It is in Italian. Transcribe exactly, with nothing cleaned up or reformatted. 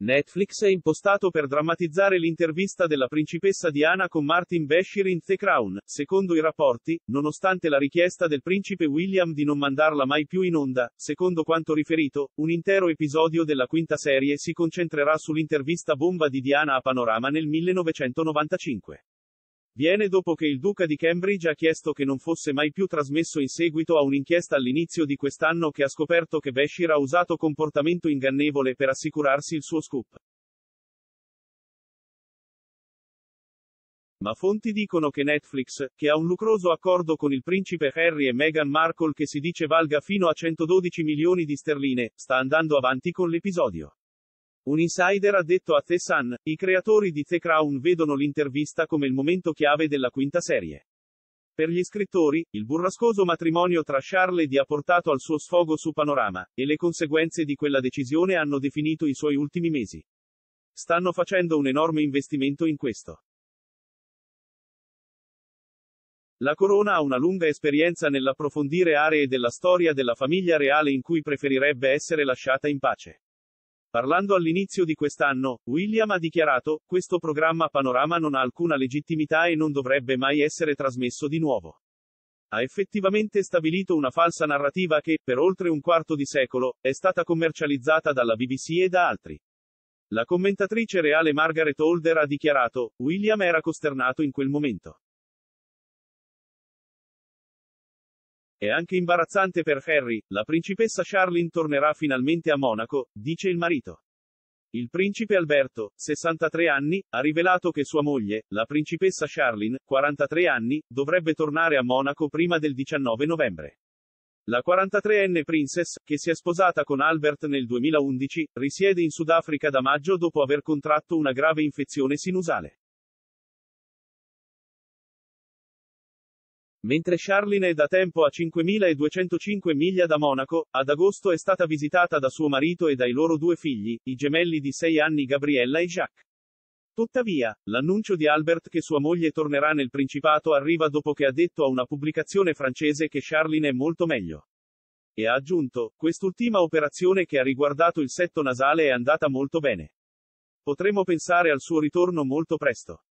Netflix è impostato per drammatizzare l'intervista della principessa Diana con Martin Bashir in The Crown, secondo i rapporti, nonostante la richiesta del principe William di non mandarla mai più in onda. Secondo quanto riferito, un intero episodio della quinta serie si concentrerà sull'intervista bomba di Diana a Panorama nel millenovecentonovantacinque. Viene dopo che il duca di Cambridge ha chiesto che non fosse mai più trasmesso in seguito a un'inchiesta all'inizio di quest'anno che ha scoperto che Bashir ha usato comportamento ingannevole per assicurarsi il suo scoop. Ma fonti dicono che Netflix, che ha un lucroso accordo con il principe Harry e Meghan Markle che si dice valga fino a centododici milioni di sterline, sta andando avanti con l'episodio. Un insider ha detto a The Sun: i creatori di The Crown vedono l'intervista come il momento chiave della quinta serie. Per gli scrittori, il burrascoso matrimonio tra Charles e Di ha portato al suo sfogo su Panorama, e le conseguenze di quella decisione hanno definito i suoi ultimi mesi. Stanno facendo un enorme investimento in questo. La corona ha una lunga esperienza nell'approfondire aree della storia della famiglia reale in cui preferirebbe essere lasciata in pace. Parlando all'inizio di quest'anno, William ha dichiarato: questo programma Panorama non ha alcuna legittimità e non dovrebbe mai essere trasmesso di nuovo. Ha effettivamente stabilito una falsa narrativa che, per oltre un quarto di secolo, è stata commercializzata dalla B B C e da altri. La commentatrice reale Margaret Holder ha dichiarato: William era costernato in quel momento. È anche imbarazzante per Harry, la principessa Charlene tornerà finalmente a Monaco, dice il marito. Il principe Alberto, sessantatré anni, ha rivelato che sua moglie, la principessa Charlene, quarantatré anni, dovrebbe tornare a Monaco prima del diciannove novembre. La quarantatreenne princess, che si è sposata con Albert nel duemilaundici, risiede in Sudafrica da maggio dopo aver contratto una grave infezione sinusale. Mentre Charlene è da tempo a cinquemiladuecentocinque miglia da Monaco, ad agosto è stata visitata da suo marito e dai loro due figli, i gemelli di sei anni Gabriella e Jacques. Tuttavia, l'annuncio di Albert che sua moglie tornerà nel Principato arriva dopo che ha detto a una pubblicazione francese che Charlene è molto meglio. E ha aggiunto: quest'ultima operazione che ha riguardato il setto nasale è andata molto bene. Potremo pensare al suo ritorno molto presto.